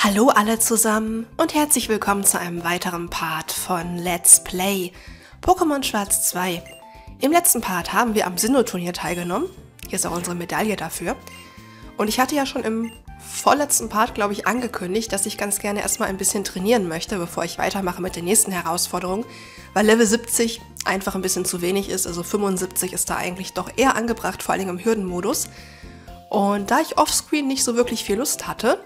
Hallo alle zusammen und herzlich willkommen zu einem weiteren Part von Let's Play Pokémon Schwarz 2. Im letzten Part haben wir am Sinnoh-Turnier teilgenommen. Hier ist auch unsere Medaille dafür. Und ich hatte ja schon im vorletzten Part, glaube ich, angekündigt, dass ich ganz gerne erstmal ein bisschen trainieren möchte, bevor ich weitermache mit den nächsten Herausforderungen, weil Level 70 einfach ein bisschen zu wenig ist, also 75 ist da eigentlich doch eher angebracht, vor allem im Hürdenmodus. Und da ich offscreen nicht so wirklich viel Lust hatte,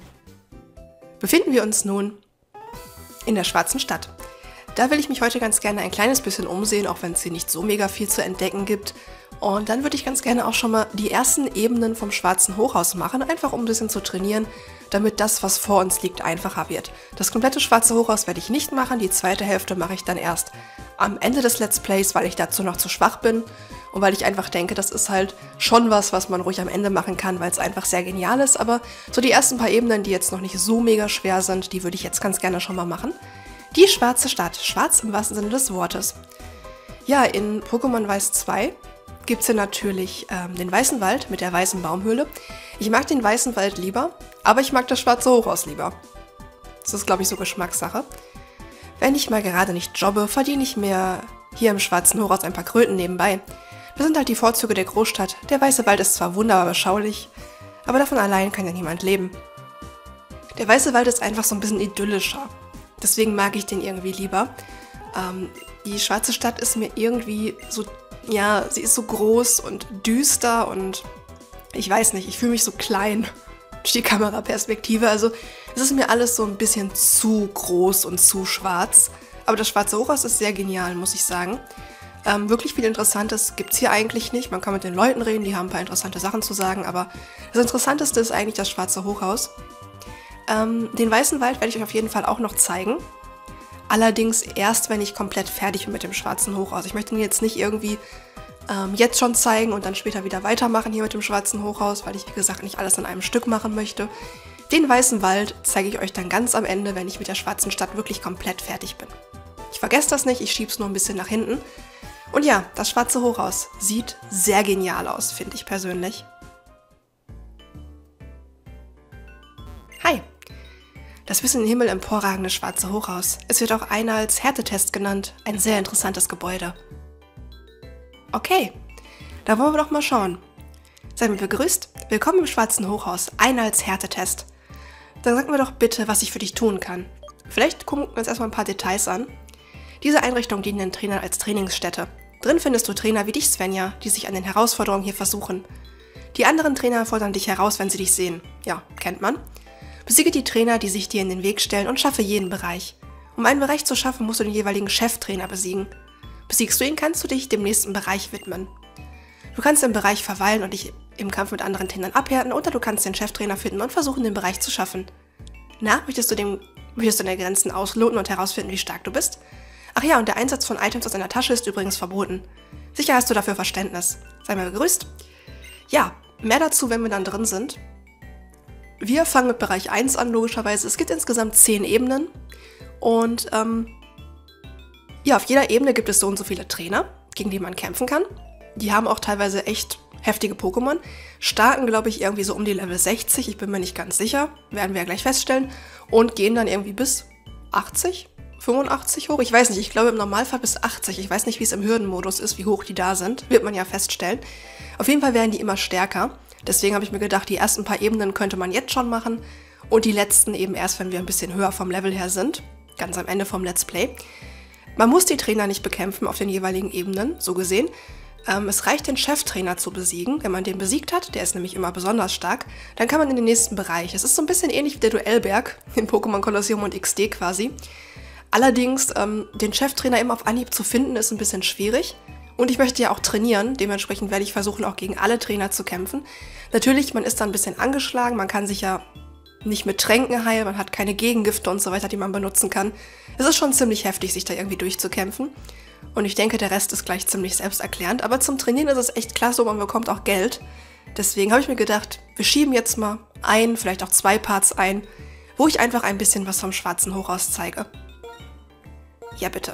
befinden wir uns nun in der Schwarzen Stadt. Da will ich mich heute ganz gerne ein kleines bisschen umsehen, auch wenn es hier nicht so mega viel zu entdecken gibt. Und dann würde ich ganz gerne auch schon mal die ersten Ebenen vom Schwarzen Hochhaus machen, einfach um ein bisschen zu trainieren, damit das, was vor uns liegt, einfacher wird. Das komplette Schwarze Hochhaus werde ich nicht machen, die zweite Hälfte mache ich dann erst am Ende des Let's Plays, weil ich dazu noch zu schwach bin und weil ich einfach denke, das ist halt schon was man ruhig am Ende machen kann, weil es einfach sehr genial ist. Aber so die ersten paar Ebenen, die jetzt noch nicht so mega schwer sind, die würde ich jetzt ganz gerne schon mal machen. Die Schwarze Stadt, schwarz im wahrsten Sinne des Wortes. Ja, in Pokémon Weiß 2 gibt es hier natürlich den Weißen Wald mit der weißen Baumhöhle. Ich mag den Weißen Wald lieber, aber ich mag das Schwarze Hochhaus lieber. Das ist, glaube ich, so Geschmackssache. Wenn ich mal gerade nicht jobbe, verdiene ich mir hier im Schwarzen Hochhaus ein paar Kröten nebenbei. Das sind halt die Vorzüge der Großstadt. Der Weiße Wald ist zwar wunderbar beschaulich, aber davon allein kann ja niemand leben. Der Weiße Wald ist einfach so ein bisschen idyllischer. Deswegen mag ich den irgendwie lieber. Die Schwarze Stadt ist mir irgendwie so, ja, sie ist so groß und düster und ich weiß nicht, ich fühle mich so klein durch die Kameraperspektive. Also es ist mir alles so ein bisschen zu groß und zu schwarz. Aber das Schwarze Hochhaus ist sehr genial, muss ich sagen. Wirklich viel Interessantes gibt es hier eigentlich nicht. Man kann mit den Leuten reden, die haben ein paar interessante Sachen zu sagen, aber das Interessanteste ist eigentlich das Schwarze Hochhaus. Den Weißen Wald werde ich euch auf jeden Fall auch noch zeigen. Allerdings erst, wenn ich komplett fertig bin mit dem Schwarzen Hochhaus. Ich möchte ihn jetzt nicht irgendwie jetzt schon zeigen und dann später wieder weitermachen hier mit dem Schwarzen Hochhaus, weil ich, wie gesagt, nicht alles an einem Stück machen möchte. Den Weißen Wald zeige ich euch dann ganz am Ende, wenn ich mit der Schwarzen Stadt wirklich komplett fertig bin. Ich vergesse das nicht, ich schiebe es nur ein bisschen nach hinten. Und ja, das Schwarze Hochhaus sieht sehr genial aus, finde ich persönlich. Hi! Das bis in den Himmel emporragende Schwarze Hochhaus. Es wird auch einer als Härtetest genannt. Ein sehr interessantes Gebäude. Okay, da wollen wir doch mal schauen. Seid mir begrüßt. Willkommen im Schwarzen Hochhaus. Einer als Härtetest. Dann sag mir doch bitte, was ich für dich tun kann. Vielleicht gucken wir uns erstmal ein paar Details an. Diese Einrichtung dient den Trainern als Trainingsstätte. Drin findest du Trainer wie dich, Svenja, die sich an den Herausforderungen hier versuchen. Die anderen Trainer fordern dich heraus, wenn sie dich sehen. Ja, kennt man. Besiege die Trainer, die sich dir in den Weg stellen und schaffe jeden Bereich. Um einen Bereich zu schaffen, musst du den jeweiligen Cheftrainer besiegen. Besiegst du ihn, kannst du dich dem nächsten Bereich widmen. Du kannst im Bereich verweilen und dich im Kampf mit anderen Trainern abhärten oder du kannst den Cheftrainer finden und versuchen, den Bereich zu schaffen. Na, möchtest du deine Grenzen ausloten und herausfinden, wie stark du bist? Ach ja, und der Einsatz von Items aus deiner Tasche ist übrigens verboten. Sicher hast du dafür Verständnis. Sei mal begrüßt. Ja, mehr dazu, wenn wir dann drin sind. Wir fangen mit Bereich 1 an, logischerweise. Es gibt insgesamt 10 Ebenen. Und ja, auf jeder Ebene gibt es so und so viele Trainer, gegen die man kämpfen kann. Die haben auch teilweise echt heftige Pokémon. Starten, glaube ich, irgendwie so um die Level 60. Ich bin mir nicht ganz sicher. Werden wir ja gleich feststellen. Und gehen dann irgendwie bis 80, 85 hoch. Ich weiß nicht, ich glaube im Normalfall bis 80. Ich weiß nicht, wie es im Hürdenmodus ist, wie hoch die da sind. Wird man ja feststellen. Auf jeden Fall werden die immer stärker. Deswegen habe ich mir gedacht, die ersten paar Ebenen könnte man jetzt schon machen. Und die letzten eben erst, wenn wir ein bisschen höher vom Level her sind. Ganz am Ende vom Let's Play. Man muss die Trainer nicht bekämpfen auf den jeweiligen Ebenen, so gesehen. Es reicht, den Cheftrainer zu besiegen. Wenn man den besiegt hat, der ist nämlich immer besonders stark, dann kann man in den nächsten Bereich. Es ist so ein bisschen ähnlich wie der Duellberg in Pokémon Kolosseum und XD quasi. Allerdings, den Cheftrainer immer auf Anhieb zu finden, ist ein bisschen schwierig. Und ich möchte ja auch trainieren, dementsprechend werde ich versuchen, auch gegen alle Trainer zu kämpfen. Natürlich, man ist dann ein bisschen angeschlagen, man kann sich ja nicht mit Tränken heilen, man hat keine Gegengifte und so weiter, die man benutzen kann. Es ist schon ziemlich heftig, sich da irgendwie durchzukämpfen. Und ich denke, der Rest ist gleich ziemlich selbsterklärend. Aber zum Trainieren ist es echt klasse und man bekommt auch Geld. Deswegen habe ich mir gedacht, wir schieben jetzt mal vielleicht auch 2 Parts ein, wo ich einfach ein bisschen was vom Schwarzen Hochhaus zeige. Ja, bitte.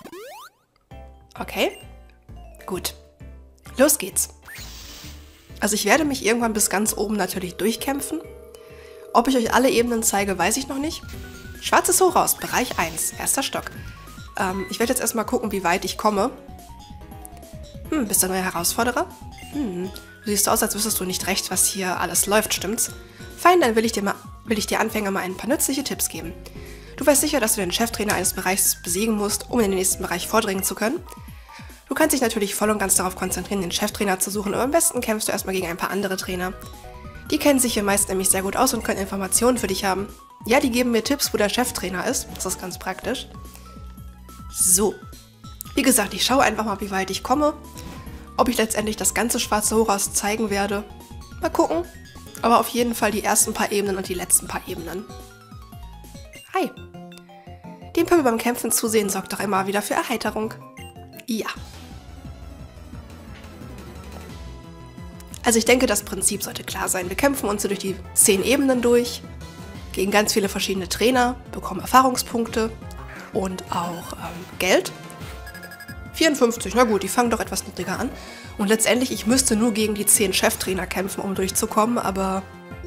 Okay. Gut. Los geht's. Also ich werde mich irgendwann bis ganz oben natürlich durchkämpfen. Ob ich euch alle Ebenen zeige, weiß ich noch nicht. Schwarzes Hochhaus, Bereich 1, erster Stock. Ich werde jetzt erstmal gucken, wie weit ich komme. Bist du ein neuer Herausforderer? Du siehst aus, als wüsstest du nicht recht, was hier alles läuft, stimmt's? Fein, dann will ich dir Anfänger mal ein paar nützliche Tipps geben. Du weißt sicher, dass du den Cheftrainer eines Bereichs besiegen musst, um in den nächsten Bereich vordringen zu können. Du kannst dich natürlich voll und ganz darauf konzentrieren, den Cheftrainer zu suchen, aber am besten kämpfst du erstmal gegen ein paar andere Trainer. Die kennen sich hier meist nämlich sehr gut aus und können Informationen für dich haben. Ja, die geben mir Tipps, wo der Cheftrainer ist. Das ist ganz praktisch. So. Wie gesagt, ich schaue einfach mal, wie weit ich komme. Ob ich letztendlich das ganze schwarze Hochhaus zeigen werde. Mal gucken. Aber auf jeden Fall die ersten paar Ebenen und die letzten paar Ebenen. Hi. Dem Pöbel beim Kämpfen zusehen sorgt doch immer wieder für Erheiterung. Ja. Also ich denke, das Prinzip sollte klar sein. Wir kämpfen uns durch die 10 Ebenen durch, gegen ganz viele verschiedene Trainer, bekommen Erfahrungspunkte und auch Geld. 54, na gut, die fangen doch etwas niedriger an. Und letztendlich, ich müsste nur gegen die 10 Cheftrainer kämpfen, um durchzukommen, aber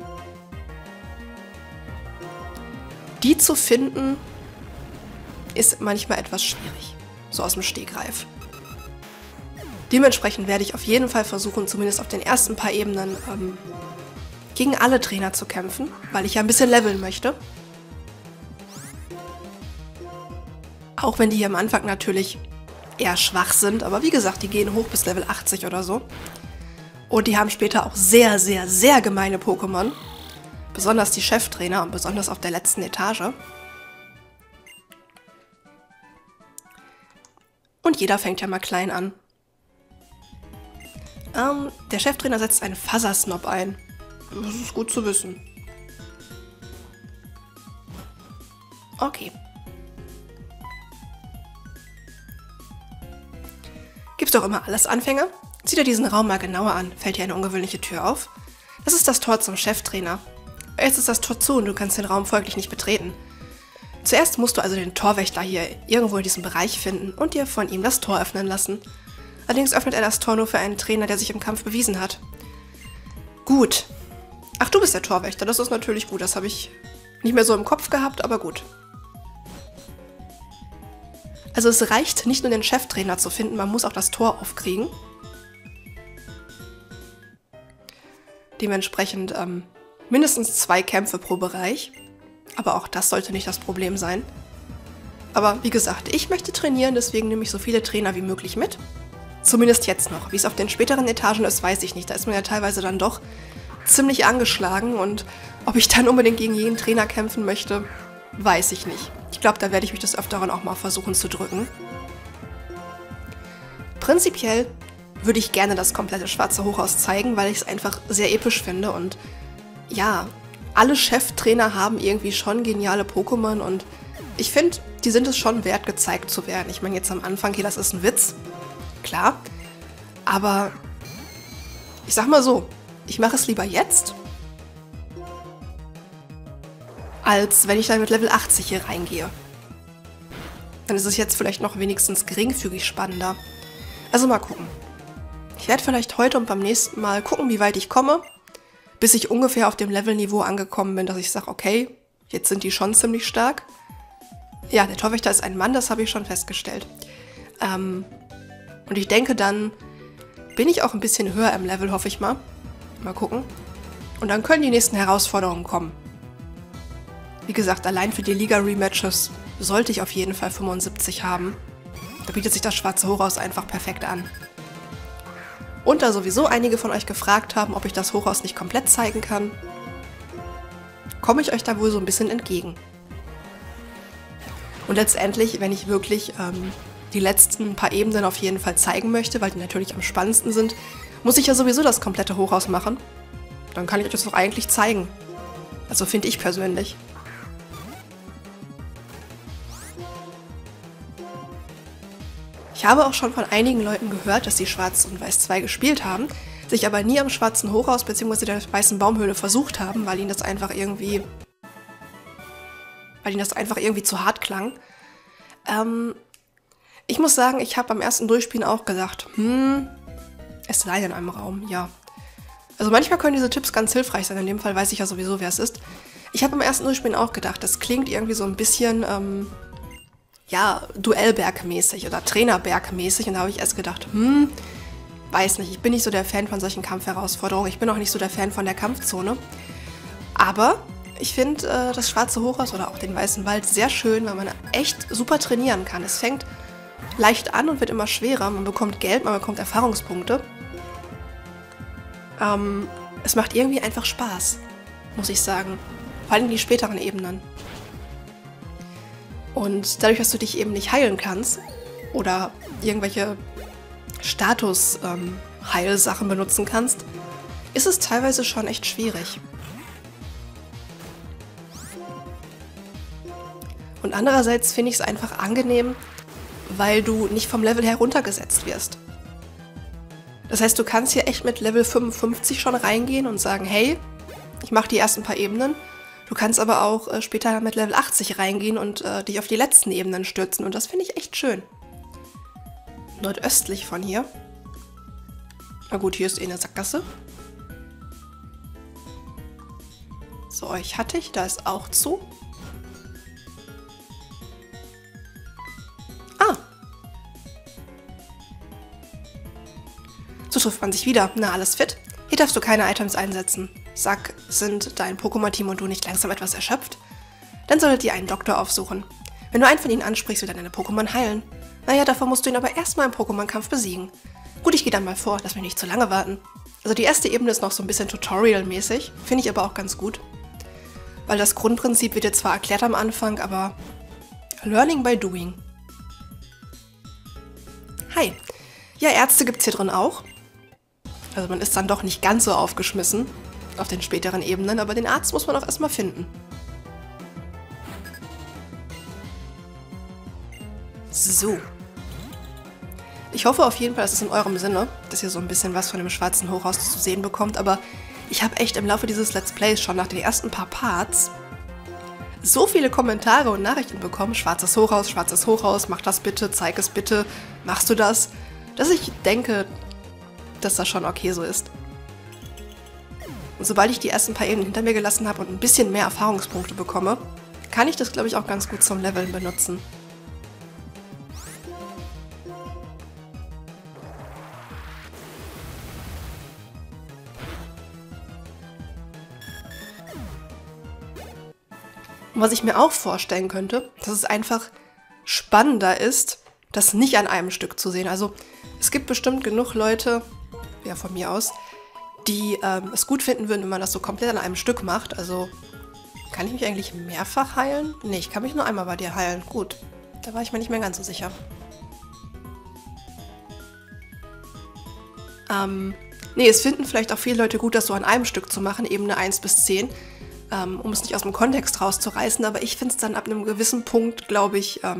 die zu finden, ist manchmal etwas schwierig. So aus dem Stegreif. Dementsprechend werde ich auf jeden Fall versuchen, zumindest auf den ersten paar Ebenen gegen alle Trainer zu kämpfen, weil ich ja ein bisschen leveln möchte. Auch wenn die hier am Anfang natürlich eher schwach sind, aber wie gesagt, die gehen hoch bis Level 80 oder so. Und die haben später auch sehr, sehr, sehr gemeine Pokémon. Besonders die Cheftrainer und besonders auf der letzten Etage. Und jeder fängt ja mal klein an. Der Cheftrainer setzt einen Fuzzer-Snob ein. Das ist gut zu wissen. Okay. Gibt's doch immer alles, Anfänger? Sieh dir diesen Raum mal genauer an. Fällt dir eine ungewöhnliche Tür auf? Das ist das Tor zum Cheftrainer. Jetzt ist das Tor zu und du kannst den Raum folglich nicht betreten. Zuerst musst du also den Torwächter hier irgendwo in diesem Bereich finden und dir von ihm das Tor öffnen lassen. Allerdings öffnet er das Tor nur für einen Trainer, der sich im Kampf bewiesen hat. Gut. Ach, du bist der Torwächter, das ist natürlich gut. Das habe ich nicht mehr so im Kopf gehabt, aber gut. Also es reicht nicht nur den Cheftrainer zu finden, man muss auch das Tor aufkriegen. Dementsprechend mindestens 2 Kämpfe pro Bereich. Aber auch das sollte nicht das Problem sein. Aber wie gesagt, ich möchte trainieren, deswegen nehme ich so viele Trainer wie möglich mit. Zumindest jetzt noch. Wie es auf den späteren Etagen ist, weiß ich nicht. Da ist man ja teilweise dann doch ziemlich angeschlagen und ob ich dann unbedingt gegen jeden Trainer kämpfen möchte, weiß ich nicht. Ich glaube, da werde ich mich des Öfteren auch mal versuchen zu drücken. Prinzipiell würde ich gerne das komplette schwarze Hochhaus zeigen, weil ich es einfach sehr episch finde und ja, alle Cheftrainer haben irgendwie schon geniale Pokémon und ich finde, die sind es schon wert, gezeigt zu werden. Ich meine, jetzt am Anfang hier, das ist ein Witz. Klar, aber ich sag mal so, ich mache es lieber jetzt, als wenn ich dann mit Level 80 hier reingehe. Dann ist es jetzt vielleicht noch wenigstens geringfügig spannender. Also mal gucken. Ich werde vielleicht heute und beim nächsten Mal gucken, wie weit ich komme, bis ich ungefähr auf dem Levelniveau angekommen bin, dass ich sage, okay, jetzt sind die schon ziemlich stark. Ja, der Torwächter ist ein Mann, das habe ich schon festgestellt. Und ich denke, dann bin ich auch ein bisschen höher im Level, hoffe ich mal. Mal gucken. Und dann können die nächsten Herausforderungen kommen. Wie gesagt, allein für die Liga-Rematches sollte ich auf jeden Fall 75 haben. Da bietet sich das schwarze Hochhaus einfach perfekt an. Und da sowieso einige von euch gefragt haben, ob ich das Hochhaus nicht komplett zeigen kann, komme ich euch da wohl so ein bisschen entgegen. Und letztendlich, wenn ich wirklich die letzten paar Ebenen auf jeden Fall zeigen möchte, weil die natürlich am spannendsten sind, muss ich ja sowieso das komplette Hochhaus machen. Dann kann ich euch das doch eigentlich zeigen. Also finde ich persönlich. Ich habe auch schon von einigen Leuten gehört, dass sie Schwarz und Weiß 2 gespielt haben, sich aber nie am schwarzen Hochhaus bzw. der weißen Baumhöhle versucht haben, weil ihnen das einfach irgendwie zu hart klang. Ich muss sagen, ich habe beim ersten Durchspielen auch gedacht, es leider in einem Raum, ja. Also manchmal können diese Tipps ganz hilfreich sein, in dem Fall weiß ich ja sowieso, wer es ist. Ich habe im ersten Durchspielen auch gedacht, das klingt irgendwie so ein bisschen, ja, Duellberg-mäßig oder Trainerberg-mäßig. Und da habe ich erst gedacht, weiß nicht, ich bin nicht so der Fan von solchen Kampfherausforderungen. Ich bin auch nicht so der Fan von der Kampfzone. Aber ich finde das Schwarze Hochhaus oder auch den Weißen Wald sehr schön, weil man echt super trainieren kann. Es fängt leicht an und wird immer schwerer. Man bekommt Geld, man bekommt Erfahrungspunkte. Es macht irgendwie einfach Spaß, muss ich sagen. Vor allem die späteren Ebenen. Und dadurch, dass du dich eben nicht heilen kannst oder irgendwelche Status-Heilsachen benutzen kannst, ist es teilweise schon echt schwierig. Und andererseits finde ich es einfach angenehm, weil du nicht vom Level heruntergesetzt wirst. Das heißt, du kannst hier echt mit Level 55 schon reingehen und sagen, hey, ich mache die ersten paar Ebenen. Du kannst aber auch später mit Level 80 reingehen und dich auf die letzten Ebenen stürzen. Und das finde ich echt schön. Nordöstlich von hier. Na gut, hier ist eh eine Sackgasse. So, euch hatte ich. Da ist auch zu. Ah. So trifft man sich wieder. Na, alles fit? Hier darfst du keine Items einsetzen. Sag, sind dein Pokémon-Team und du nicht langsam etwas erschöpft? Dann solltet ihr einen Doktor aufsuchen. Wenn du einen von ihnen ansprichst, wird er deine Pokémon heilen. Naja, davor musst du ihn aber erstmal im Pokémon-Kampf besiegen. Gut, ich gehe dann mal vor, lass mich nicht zu lange warten. Also die erste Ebene ist noch so ein bisschen Tutorial-mäßig, finde ich aber auch ganz gut. Weil das Grundprinzip wird dir zwar erklärt am Anfang, aber Learning by Doing. Hi. Ja, Ärzte gibt's hier drin auch. Also man ist dann doch nicht ganz so aufgeschmissen auf den späteren Ebenen, aber den Arzt muss man auch erstmal finden. So. Ich hoffe auf jeden Fall, dass es in eurem Sinne, dass ihr so ein bisschen was von dem Schwarzen Hochhaus zu sehen bekommt, aber ich habe echt im Laufe dieses Let's Plays schon nach den ersten paar Parts so viele Kommentare und Nachrichten bekommen, Schwarzes Hochhaus, mach das bitte, zeig es bitte, machst du das, dass ich denke, dass das schon okay so ist. Und sobald ich die ersten paar Ebenen hinter mir gelassen habe und ein bisschen mehr Erfahrungspunkte bekomme, kann ich das, glaube ich, auch ganz gut zum Leveln benutzen. Und was ich mir auch vorstellen könnte, dass es einfach spannender ist, das nicht an einem Stück zu sehen. Also es gibt bestimmt genug Leute, ja von mir aus, die es gut finden würden, wenn man das so komplett an einem Stück macht. Also kann ich mich eigentlich mehrfach heilen? Nee, ich kann mich nur einmal bei dir heilen. Gut, da war ich mir nicht mehr ganz so sicher. Nee, es finden vielleicht auch viele Leute gut, das so an einem Stück zu machen, Ebene 1 bis 10. Um es nicht aus dem Kontext rauszureißen, aber ich finde es dann ab einem gewissen Punkt, glaube ich, ja,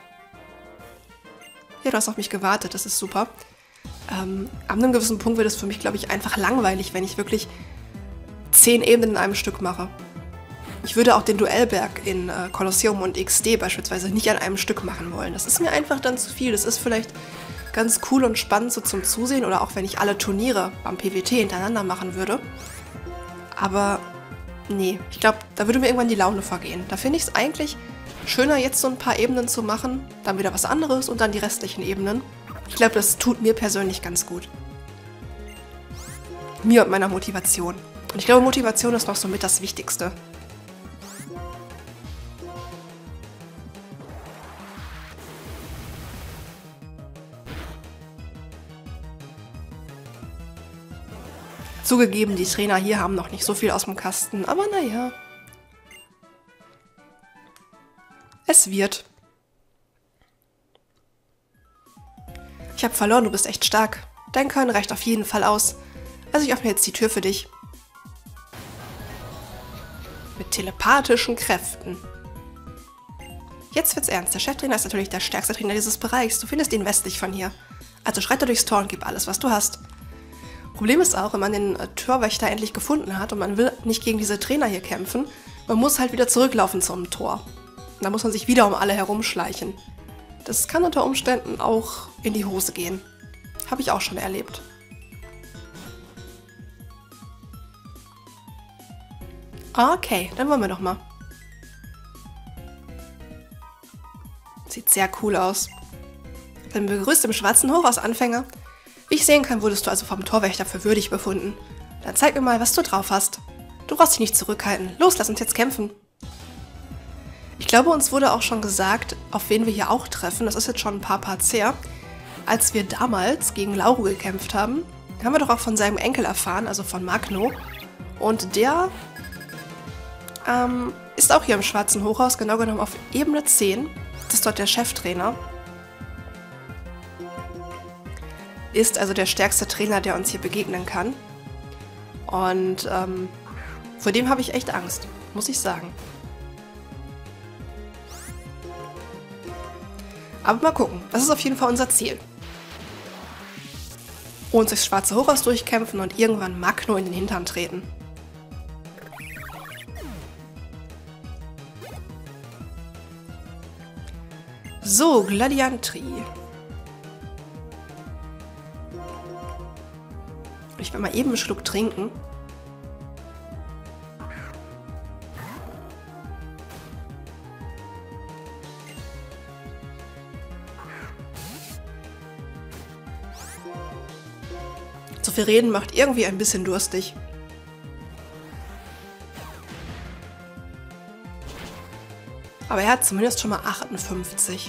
du hast auf mich gewartet, das ist super. Ab einem gewissen Punkt wird es für mich, glaube ich, einfach langweilig, wenn ich wirklich 10 Ebenen in einem Stück mache. Ich würde auch den Duellberg in Kolosseum und XD beispielsweise nicht an einem Stück machen wollen. Das ist mir einfach dann zu viel. Das ist vielleicht ganz cool und spannend so zum Zusehen oder auch wenn ich alle Turniere beim PWT hintereinander machen würde. Aber nee, ich glaube, da würde mir irgendwann die Laune vergehen. Da finde ich es eigentlich schöner, jetzt so ein paar Ebenen zu machen, dann wieder was anderes und dann die restlichen Ebenen. Ich glaube, das tut mir persönlich ganz gut. Mir und meiner Motivation. Und ich glaube, Motivation ist noch so mit das Wichtigste. Zugegeben, die Trainer hier haben noch nicht so viel aus dem Kasten, aber naja. Es wird. Ich habe verloren, du bist echt stark. Dein Können reicht auf jeden Fall aus. Also ich öffne jetzt die Tür für dich. Mit telepathischen Kräften. Jetzt wird's ernst. Der Cheftrainer ist natürlich der stärkste Trainer dieses Bereichs. Du findest ihn westlich von hier. Also schreite durchs Tor und gib alles, was du hast. Problem ist auch, wenn man den Torwächter endlich gefunden hat und man will nicht gegen diese Trainer hier kämpfen, man muss halt wieder zurücklaufen zum Tor. Und da muss man sich wieder um alle herumschleichen. Das kann unter Umständen auch in die Hose gehen. Habe ich auch schon erlebt. Okay, dann wollen wir doch mal. Sieht sehr cool aus. Dann begrüßt im schwarzen Hochhausanfänger. Wie ich sehen kann, wurdest du also vom Torwächter für würdig befunden. Dann zeig mir mal, was du drauf hast. Du brauchst dich nicht zurückhalten. Los, lass uns jetzt kämpfen. Ich glaube, uns wurde auch schon gesagt, auf wen wir hier auch treffen. Das ist jetzt schon ein paar Parts her. Als wir damals gegen Lauro gekämpft haben, haben wir doch auch von seinem Enkel erfahren, also von Magno. Und der ist auch hier im schwarzen Hochhaus, genau genommen auf Ebene 10. Das ist dort der Cheftrainer. Ist also der stärkste Trainer, der uns hier begegnen kann. Und vor dem habe ich echt Angst, muss ich sagen. Aber mal gucken, das ist auf jeden Fall unser Ziel. Uns durchs schwarze Hochhaus durchkämpfen und irgendwann Magno in den Hintern treten. So, Gladiantri. Ich will mal eben einen Schluck trinken. So viel Reden macht irgendwie ein bisschen durstig. Aber er hat zumindest schon mal 58.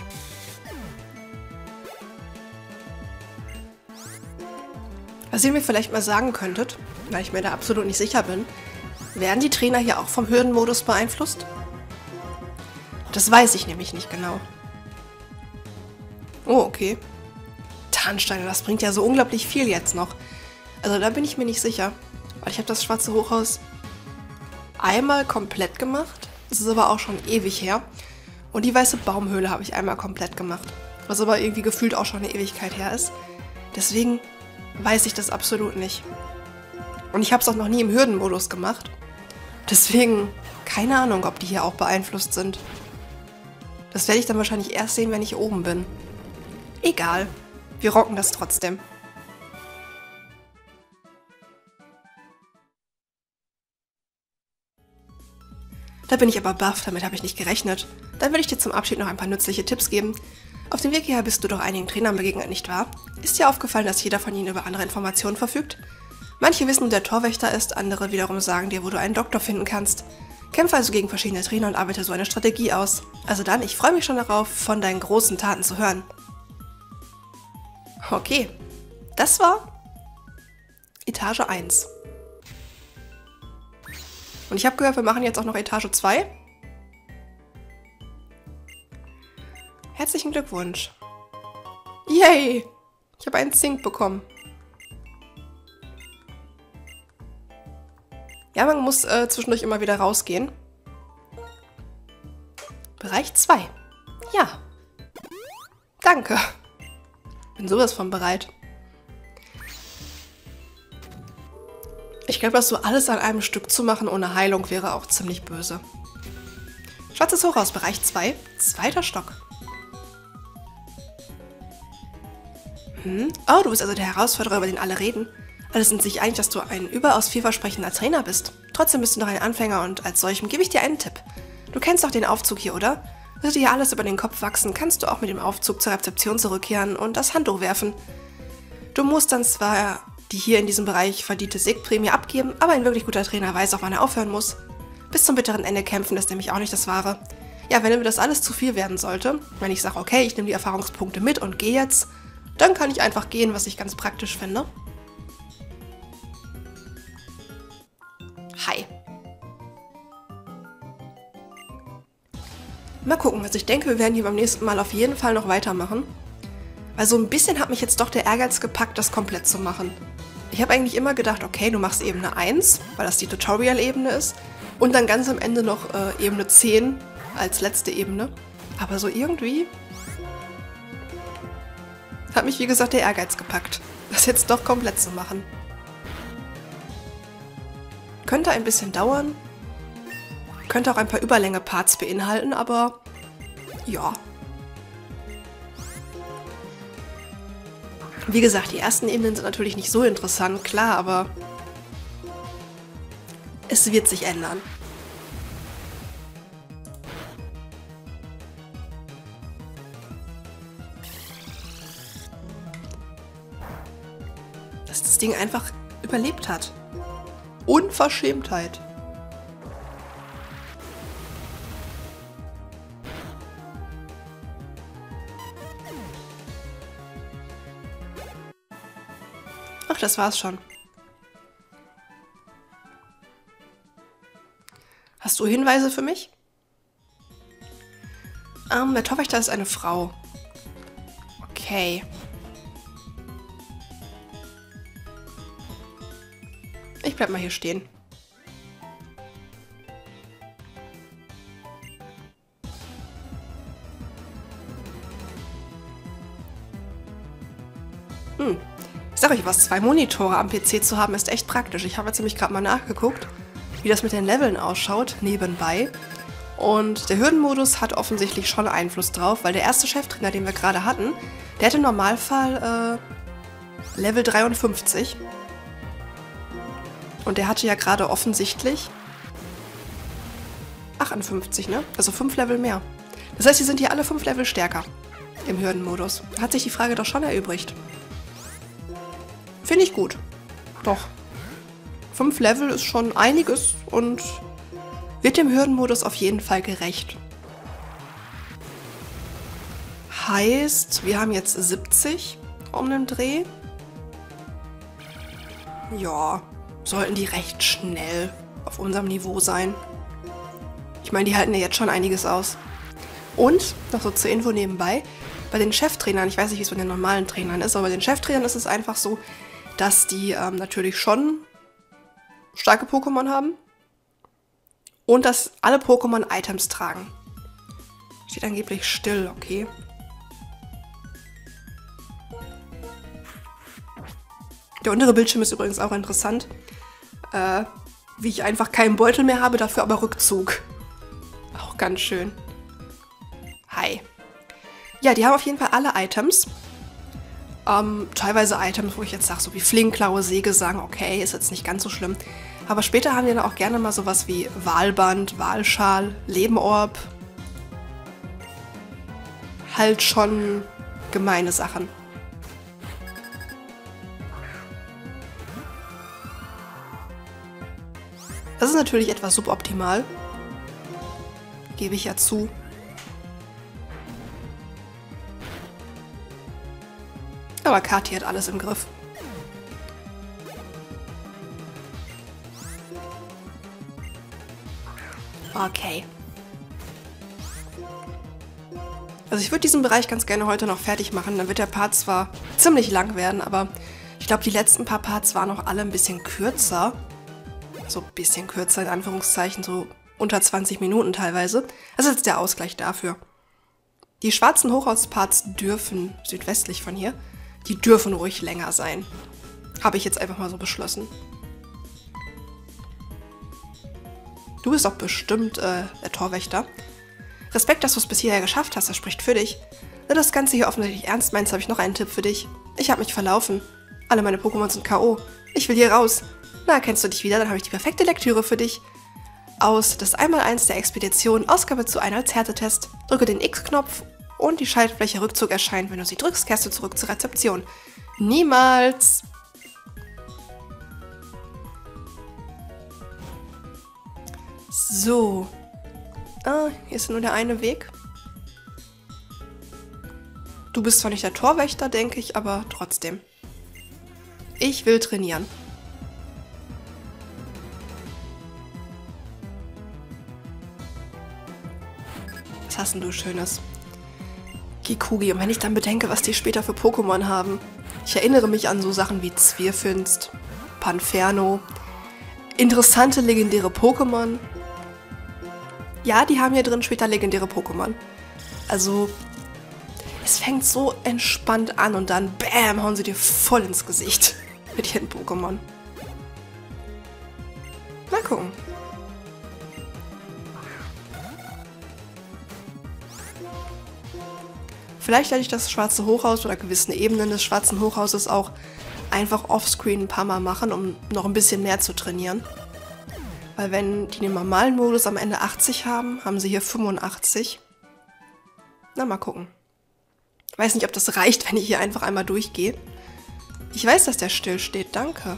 Was ihr mir vielleicht mal sagen könntet, weil ich mir da absolut nicht sicher bin, werden die Trainer hier auch vom Hürdenmodus beeinflusst? Das weiß ich nämlich nicht genau. Oh, okay. Tarnsteine, das bringt ja so unglaublich viel jetzt noch. Also da bin ich mir nicht sicher, weil ich habe das schwarze Hochhaus einmal komplett gemacht. Das ist aber auch schon ewig her. Und die weiße Baumhöhle habe ich einmal komplett gemacht. Was aber irgendwie gefühlt auch schon eine Ewigkeit her ist. Deswegen weiß ich das absolut nicht. Und ich habe es auch noch nie im Hürdenmodus gemacht. Deswegen keine Ahnung, ob die hier auch beeinflusst sind. Das werde ich dann wahrscheinlich erst sehen, wenn ich oben bin. Egal, wir rocken das trotzdem. Da bin ich aber baff, damit habe ich nicht gerechnet. Dann will ich dir zum Abschied noch ein paar nützliche Tipps geben. Auf dem Weg hierher bist du doch einigen Trainern begegnet, nicht wahr? Ist dir aufgefallen, dass jeder von ihnen über andere Informationen verfügt? Manche wissen, wo der Torwächter ist, andere wiederum sagen dir, wo du einen Doktor finden kannst. Kämpfe also gegen verschiedene Trainer und arbeite so eine Strategie aus. Also dann, ich freue mich schon darauf, von deinen großen Taten zu hören. Okay, das war Etage 1. Und ich habe gehört, wir machen jetzt auch noch Etage 2. Herzlichen Glückwunsch. Yay! Ich habe einen Zink bekommen. Ja, man muss zwischendurch immer wieder rausgehen. Bereich 2. Ja. Danke. Bin sowas von bereit. Ich glaube, das so alles an einem Stück zu machen ohne Heilung wäre auch ziemlich böse. Schwarzes Hochhaus, Bereich 2, zweiter Stock. Oh, du bist also der Herausforderer, über den alle reden. Alle sind sich einig, dass du ein überaus vielversprechender Trainer bist. Trotzdem bist du noch ein Anfänger und als solchem gebe ich dir einen Tipp. Du kennst doch den Aufzug hier, oder? Sollte dir alles über den Kopf wachsen, kannst du auch mit dem Aufzug zur Rezeption zurückkehren und das Handtuch werfen. Du musst dann zwar die hier in diesem Bereich verdiente Siegprämie abgeben, aber ein wirklich guter Trainer weiß auch, wann er aufhören muss. Bis zum bitteren Ende kämpfen ist nämlich auch nicht das Wahre. Ja, wenn mir das alles zu viel werden sollte, wenn ich sage, okay, ich nehme die Erfahrungspunkte mit und gehe jetzt, dann kann ich einfach gehen, was ich ganz praktisch finde. Hi. Mal gucken, also ich denke, wir werden hier beim nächsten Mal auf jeden Fall noch weitermachen. Weil so ein bisschen hat mich jetzt doch der Ehrgeiz gepackt, das komplett zu machen. Ich habe eigentlich immer gedacht, okay, du machst Ebene 1, weil das die Tutorial-Ebene ist. Und dann ganz am Ende noch Ebene 10 als letzte Ebene. Aber so irgendwie hat mich, wie gesagt, der Ehrgeiz gepackt, das jetzt doch komplett zu machen. Könnte ein bisschen dauern. Könnte auch ein paar Überlänge-Parts beinhalten, aber ja. Wie gesagt, die ersten Ebenen sind natürlich nicht so interessant, klar, aber es wird sich ändern. dass das Ding einfach überlebt hat. Unverschämtheit. Ach, das war's schon. Hast du Hinweise für mich? Der Torwächter ist eine Frau. Okay. Ich bleib mal hier stehen. Ich sag euch was, 2 Monitore am PC zu haben, ist echt praktisch. Ich habe jetzt nämlich gerade mal nachgeguckt, wie das mit den Leveln ausschaut, nebenbei. Und der Hürdenmodus hat offensichtlich schon Einfluss drauf, weil der erste Cheftrainer, den wir gerade hatten, der hat im Normalfall Level 53. Und der hatte ja gerade offensichtlich 58, ne? Also 5 Level mehr. Das heißt, die sind hier alle 5 Level stärker im Hürdenmodus. Hat sich die Frage doch schon erübrigt. Finde ich gut. Doch. 5 Level ist schon einiges und wird dem Hürdenmodus auf jeden Fall gerecht. Heißt, wir haben jetzt 70 um den Dreh. Ja, sollten die recht schnell auf unserem Niveau sein. Ich meine, die halten ja jetzt schon einiges aus. Und, noch so zur Info nebenbei, bei den Cheftrainern, ich weiß nicht, wie es bei den normalen Trainern ist, aber bei den Cheftrainern ist es einfach so, dass die natürlich schon starke Pokémon haben und dass alle Pokémon Items tragen. Steht angeblich still, okay. Der untere Bildschirm ist übrigens auch interessant, wie ich einfach keinen Beutel mehr habe, dafür aber Rückzug. Auch ganz schön. Hi. Ja, die haben auf jeden Fall alle Items. Teilweise Items, wo ich jetzt sage, so wie Flinkklaue, Sägesang, okay, ist jetzt nicht ganz so schlimm. Aber später haben die dann auch gerne mal sowas wie Walband, Walschal, Lebenorb. Halt schon gemeine Sachen. Das ist natürlich etwas suboptimal. Gebe ich ja zu. Aber Kathi hat alles im Griff. Okay. Also ich würde diesen Bereich ganz gerne heute noch fertig machen. Dann wird der Part zwar ziemlich lang werden, aber ich glaube, die letzten paar Parts waren auch alle ein bisschen kürzer. So ein bisschen kürzer in Anführungszeichen, so unter 20 Minuten teilweise. Das ist jetzt der Ausgleich dafür. Die schwarzen Hochhausparts dürfen, südwestlich von hier, die dürfen ruhig länger sein. Habe ich jetzt einfach mal so beschlossen. Du bist doch bestimmt der Torwächter. Respekt, dass du es bis hierher geschafft hast, das spricht für dich. Da du das Ganze hier offensichtlich ernst meinst, habe ich noch einen Tipp für dich. Ich habe mich verlaufen. Alle meine Pokémon sind K.O. Ich will hier raus. Na, kennst du dich wieder? Dann habe ich die perfekte Lektüre für dich. Aus das 1x1 der Expedition, Ausgabe zu 1 als Härtetest. Drücke den X-Knopf und die Schaltfläche Rückzug erscheint. Wenn du sie drückst, kehrst du zurück zur Rezeption. Niemals! So. Ah, hier ist nur der eine Weg. Du bist zwar nicht der Torwächter, denke ich, aber trotzdem. Ich will trainieren. Was hast denn du Schönes? Kikugi, und wenn ich dann bedenke, was die später für Pokémon haben. Ich erinnere mich an so Sachen wie Zwirfinst, Panferno, interessante legendäre Pokémon. Ja, die haben hier drin später legendäre Pokémon. Also, es fängt so entspannt an und dann, bam, hauen sie dir voll ins Gesicht mit ihren Pokémon. Mal gucken. Vielleicht werde ich das schwarze Hochhaus oder gewisse Ebenen des schwarzen Hochhauses auch einfach offscreen ein paar Mal machen, um noch ein bisschen mehr zu trainieren. Weil wenn die den normalen Modus am Ende 80 haben, haben sie hier 85. Na, mal gucken. Weiß nicht, ob das reicht, wenn ich hier einfach einmal durchgehe. Ich weiß, dass der still steht, danke.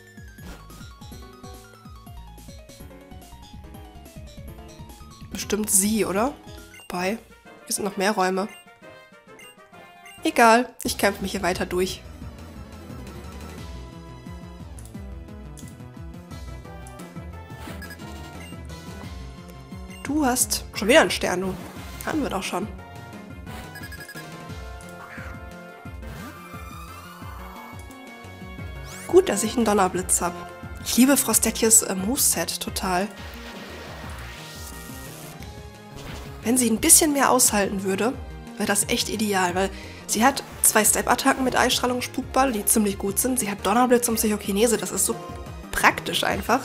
Bestimmt sie, oder? Wobei, hier sind noch mehr Räume. Egal, ich kämpfe mich hier weiter durch. Du hast schon wieder einen Stern, du. Hatten wir doch schon. Gut, dass ich einen Donnerblitz habe. Ich liebe Frostetjes Moveset total. Wenn sie ein bisschen mehr aushalten würde, wäre das echt ideal, weil sie hat 2 Step-Attacken mit Eisstrahlung und Spukball, die ziemlich gut sind. Sie hat Donnerblitz und Psychokinese, das ist so praktisch einfach.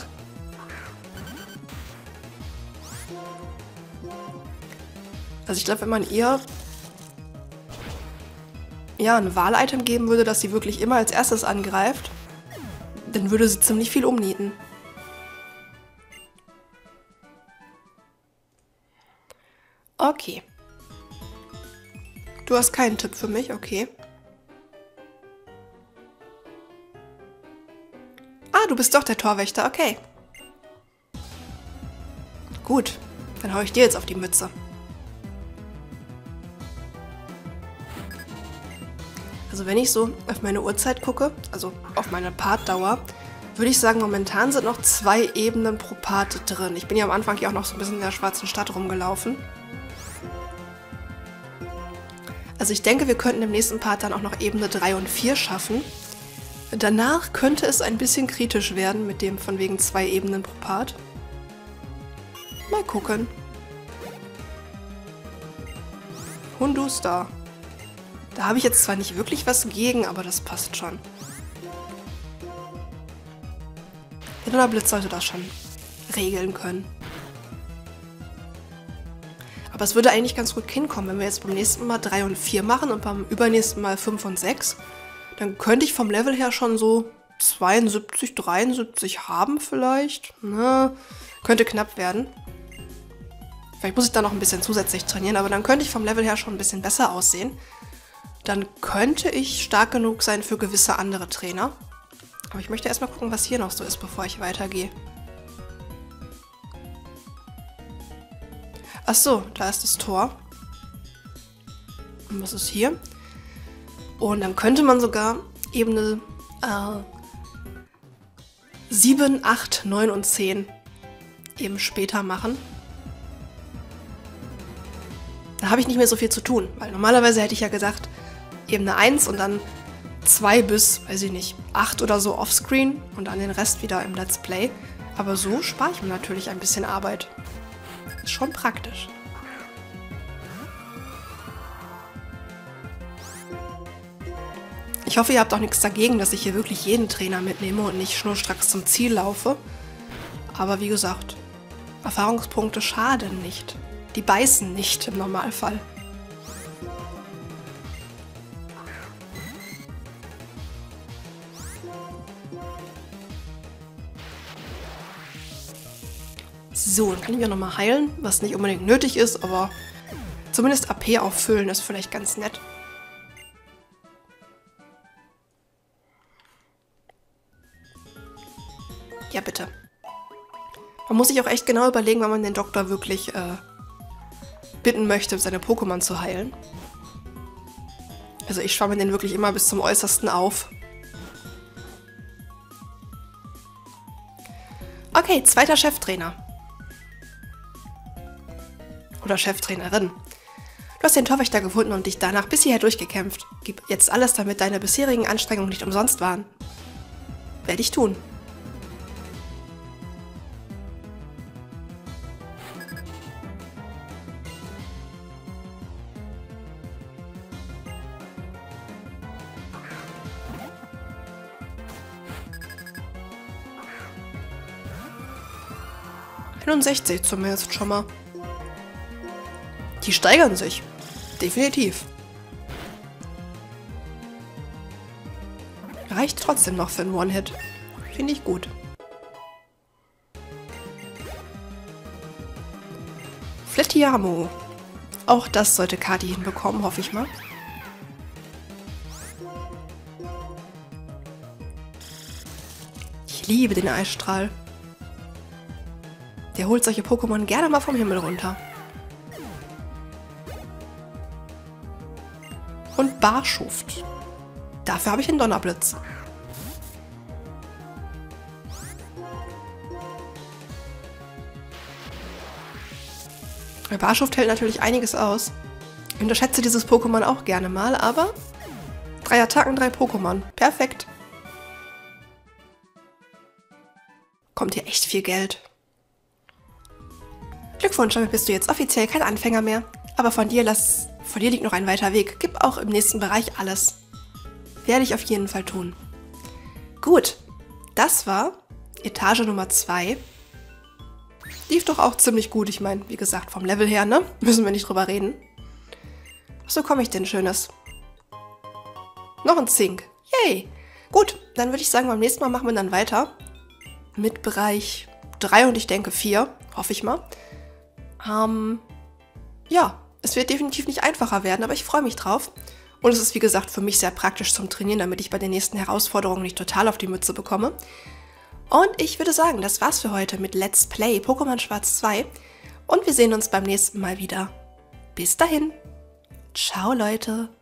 Also ich glaube, wenn man ihr ein Wahl-Item geben würde, das sie wirklich immer als erstes angreift, dann würde sie ziemlich viel umnieten. Okay. Du hast keinen Tipp für mich, okay. Ah, du bist doch der Torwächter, okay. Gut, dann hau ich dir jetzt auf die Mütze. Also wenn ich so auf meine Uhrzeit gucke, also auf meine Partdauer, würde ich sagen, momentan sind noch 2 Ebenen pro Part drin. Ich bin ja am Anfang hier auch noch so ein bisschen in der schwarzen Stadt rumgelaufen. Also ich denke, wir könnten im nächsten Part dann auch noch Ebene 3 und 4 schaffen. Danach könnte es ein bisschen kritisch werden mit dem von wegen 2 Ebenen pro Part. Mal gucken. Hundustar. Da habe ich jetzt zwar nicht wirklich was gegen, aber das passt schon. Der Donnerblitz sollte das schon regeln können. Aber es würde eigentlich ganz gut hinkommen, wenn wir jetzt beim nächsten Mal 3 und 4 machen und beim übernächsten Mal 5 und 6. Dann könnte ich vom Level her schon so 72, 73 haben vielleicht. Na, könnte knapp werden. Vielleicht muss ich da noch ein bisschen zusätzlich trainieren, aber dann könnte ich vom Level her schon ein bisschen besser aussehen. Dann könnte ich stark genug sein für gewisse andere Trainer. Aber ich möchte erstmal gucken, was hier noch so ist, bevor ich weitergehe. Ach so, da ist das Tor. Und was ist hier? Und dann könnte man sogar Ebene 7, 8, 9 und 10 eben später machen. Da habe ich nicht mehr so viel zu tun, weil normalerweise hätte ich ja gesagt, Ebene 1 und dann 2 bis, weiß ich nicht, 8 oder so offscreen und dann den Rest wieder im Let's Play. Aber so spare ich mir natürlich ein bisschen Arbeit. Ist schon praktisch. Ich hoffe, ihr habt auch nichts dagegen, dass ich hier wirklich jeden Trainer mitnehme und nicht schnurstracks zum Ziel laufe. Aber wie gesagt, Erfahrungspunkte schaden nicht. Die beißen nicht im Normalfall. So, dann kann ich ja nochmal heilen, was nicht unbedingt nötig ist, aber zumindest AP auffüllen ist vielleicht ganz nett. Ja, bitte. Man muss sich auch echt genau überlegen, wann man den Doktor wirklich bitten möchte, seine Pokémon zu heilen. Also ich schwamme den wirklich immer bis zum Äußersten auf. Okay, zweiter Cheftrainer. Oder Cheftrainerin. Du hast den Torwächter gefunden und dich danach bis hierher durchgekämpft. Gib jetzt alles, damit deine bisherigen Anstrengungen nicht umsonst waren. Werde ich tun. Zumindest schon mal. Die steigern sich. Definitiv. Reicht trotzdem noch für einen One-Hit. Finde ich gut. Fletiamo. Auch das sollte Kati hinbekommen, hoffe ich mal. Ich liebe den Eisstrahl. Der holt solche Pokémon gerne mal vom Himmel runter. Und Barschuft. Dafür habe ich einen Donnerblitz. Der Barschuft hält natürlich einiges aus. Ich unterschätze dieses Pokémon auch gerne mal, aber 3 Attacken, 3 Pokémon. Perfekt. Kommt hier echt viel Geld. Glückwunsch, damit bist du jetzt offiziell kein Anfänger mehr. Aber von dir liegt noch ein weiter Weg. Gib auch im nächsten Bereich alles. Werde ich auf jeden Fall tun. Gut, das war Etage Nummer 2. Lief doch auch ziemlich gut. Ich meine, wie gesagt, vom Level her, ne? Müssen wir nicht drüber reden. Was bekomme ich denn Schönes? Noch ein Zink. Yay! Gut, dann würde ich sagen, beim nächsten Mal machen wir dann weiter. Mit Bereich 3 und ich denke 4. Hoffe ich mal. Ja, es wird definitiv nicht einfacher werden, aber ich freue mich drauf. Und es ist, wie gesagt, für mich sehr praktisch zum Trainieren, damit ich bei den nächsten Herausforderungen nicht total auf die Mütze bekomme. Und ich würde sagen, das war's für heute mit Let's Play Pokémon Schwarz 2. Und wir sehen uns beim nächsten Mal wieder. Bis dahin. Ciao, Leute.